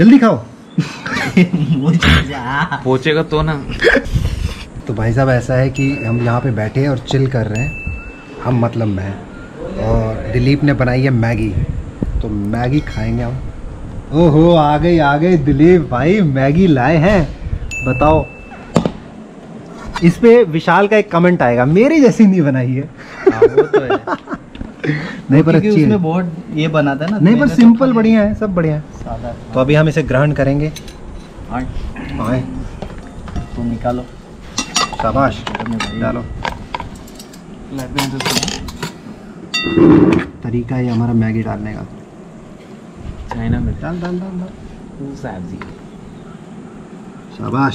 जल्दी खाओ। पहुंचेगा तो ना। तो भाई साहब ऐसा है कि हम यहाँ पे बैठे और चिल कर रहे हैं, हम मतलब मैं, और दिलीप ने बनाई है मैगी, तो मैगी खाएंगे हम। ओहो आ गई दिलीप भाई, मैगी लाए हैं। बताओ, इस पे विशाल का एक कमेंट आएगा, मेरी जैसी नहीं बनाई है। वो तो है। नहीं पर अच्छी है। उसमें बहुत ये बनाता है ना। नहीं पर सिंपल बढ़िया है, सब बढ़िया है। सादा। तो अभी हम इसे ग्रहण करेंगे। हाँ तो निकालो। शाबाश, डालो। तरीका है हमारा मैगी डालने का। चाइना में डाल डाल डाल डाल। सब्जी। शाबाश।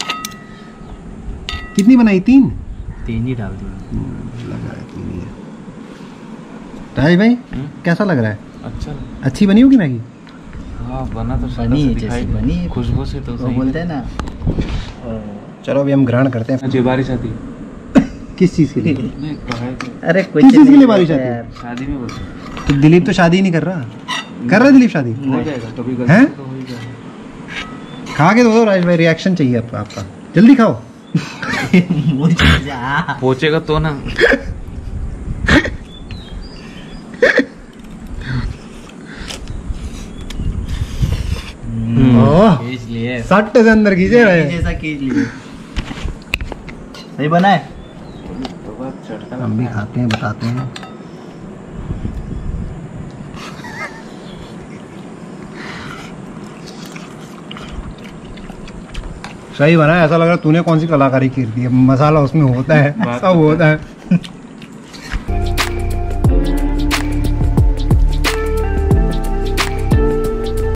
कितनी बनाई? 3 ही डाल दी। लगा है 3 ही है। राज भाई कैसा लग रहा है? अच्छा, अच्छी बनी होगी मैगी? हाँ बना तो बनी है, जैसी बनी है। खुशबू से तो वो बोलते हैं ना। चलो अभी हम ग्रहण करते हैं। बारिश आती है। किस चीज के लिए? अरे कुछ किस चीज के लिए नहीं बारिश होता आती है? यार। शादी में बोलते तो दिलीप तो शादी नहीं कर रहा। कर रहा है दिलीप शादी? हो जाएगा कभी कभी हैं? तो हो ही जाएगा। खा के दो राज भाई, रिएक्शन चाहिए आपका। जल्दी खाओ। पहुंचेगा तो ना। खींच लिए। सट से अंदर खींचे रहे। जैसा खींच लिए। सही बना है। हम भी खाते हैं, बताते हैं। सही बना है। ऐसा लग रहा है तूने कौन सी कलाकारी की है, मसाला उसमें होता है, सब होता है।